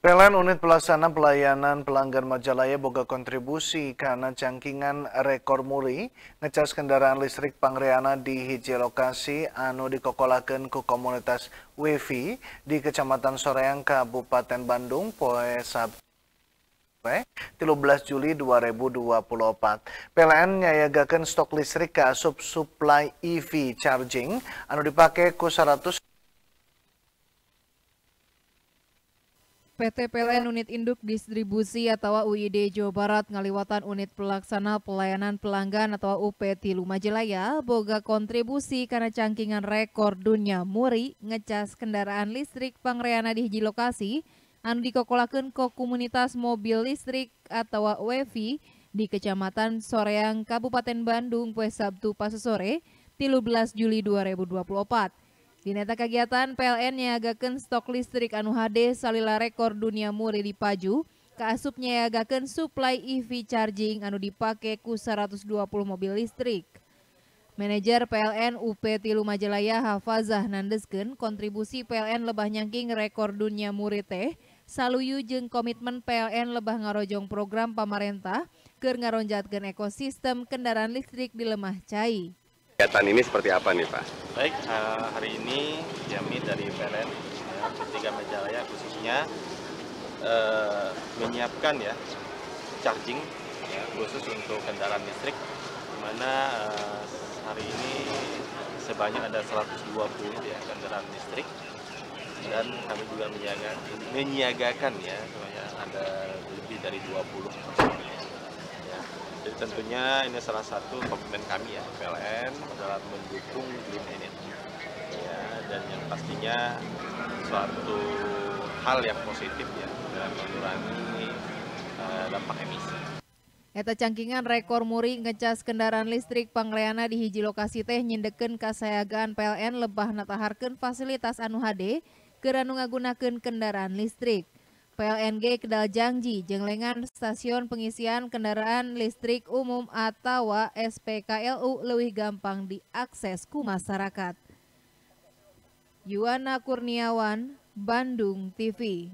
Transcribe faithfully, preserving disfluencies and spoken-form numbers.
P L N Unit Pelaksana Pelayanan Pelanggan Majalaya boga kontribusi karena cangkingan rekor muri ngecas kendaraan listrik pangreana di hiji lokasi anu dikokolakeun ku komunitas Wifi di Kecamatan Soreang, Kabupaten Bandung poe Sabtu tilu belas Juli dua ribu dua puluh empat. P L N nyayagakeun stok listrik ka asup supply E V charging anu dipake ku seratus P T P L N Unit Induk Distribusi atau U I D Jawa Barat ngaliwatan Unit Pelaksana Pelayanan Pelanggan atau U P Tilu Majalaya boga kontribusi karena cangkingan rekor dunia muri ngecas kendaraan listrik pangreana di hiji lokasi anu dikokolakeun ke komunitas mobil listrik atau W V di Kecamatan Soreang, Kabupaten Bandung poe Sabtu pas sore tilu belas Juli dua ribu dua puluh empat. Di neta kegiatan P L N nyayagakeun stok listrik anu H D salila rekor dunia muri dipaju, kaasup nyayagakeun supply E V charging anu dipake ku seratus dua puluh mobil listrik. Manajer P L N U P Tilu Majalaya Hafazah nandeskeun kontribusi P L N lebah nyangking rekor dunia muri teh saluyu jeung komitmen P L N lebah ngarojong program pamarentah keur ngaronjatkeun ekosistem kendaraan listrik di Lemah Cai. Kegiatan ini seperti apa nih Pak? Baik, uh, hari ini kami dari P L N ya, P tiga Majalaya khususnya uh, menyiapkan ya charging ya, khusus untuk kendaraan listrik, di mana uh, hari ini sebanyak ada seratus dua puluh ya kendaraan listrik, dan kami juga menyiagakan, menyiagakan ya sebanyak ada lebih dari dua puluh personil. Jadi tentunya ini salah satu komitmen kami ya P L N dalam mendukung green energy ya, dan yang pastinya suatu hal yang positif ya dalam mengurangi uh, dampak emisi. Eta cangkingan rekor muri ngecas kendaraan listrik pangreana di hiji lokasi teh nyindekeun kasayagaan P L N lebah nataharkeun fasilitas anu H D keur anu ngagunakeun kendaraan listrik. P L N G kedal janji jenglengan stasiun pengisian kendaraan listrik umum atau S P K L U leuwih gampang diakses ku masyarakat. Yuwana Kurniawan, Bandung T V.